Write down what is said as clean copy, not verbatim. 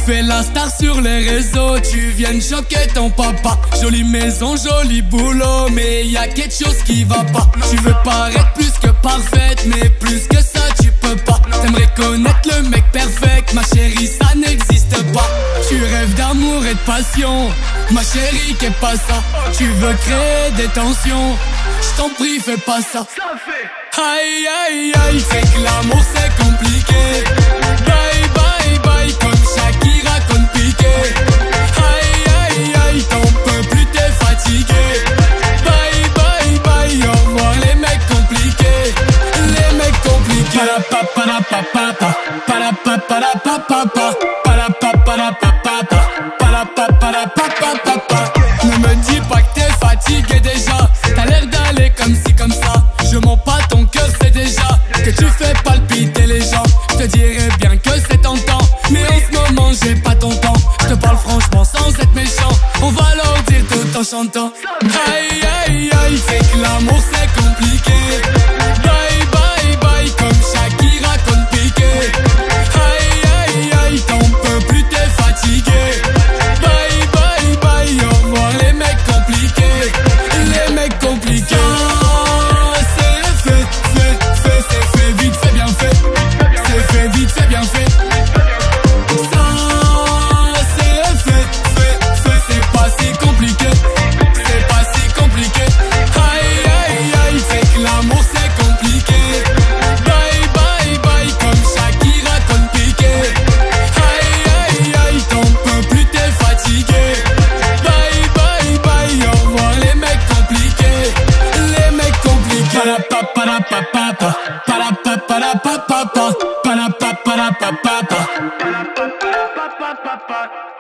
fais la star sur les réseaux, tu viens choquer ton papa. Jolie maison, joli boulot, mais y a quelque chose qui va pas. Tu veux paraître plus que parfaite, mais plus que ça tu peux pas. T'aimerais connaître le mec perfect, ma chérie ça n'existe pas. Tu rêves d'amour et de passion, ma chérie qu'est pas ça. Tu veux créer des tensions, je t'en prie fais pas ça. Aïe aïe aïe, c'est que l'amour c'est compliqué. Bye bye bye comme Shakira con Piqué. Aïe aïe aïe, t'en peux plus, t'es fatigué. Bye bye bye, au revoir les mecs compliqués. Les mecs compliqués. Parapapapapapa, parapapapapapa, parapapapapapa, parapapapapapa. Ne me dis pas que t'es fatigué déjà, t'as l'air d'aller comme ci comme ça. Je mens pas, ton cœur c'est déjà que tu fais palpiter les gens. Je te dirais bien que c'est tentant, mais en ce moment j'ai pas ton temps. Je te parle franchement sans être méchant, on va leur dire tout en chantant. Aïe aïe aïe, c'est que l'amour c'est compliqué. Bye bye bye comme Shakira con Piqué. Aïe aïe aïe, t'en peux plus, t'es fatigué. Bye bye bye, au revoir les mecs compliqués. Les mecs compliqués. Parapapapapapa, parapapapapapa, parapapapapapa.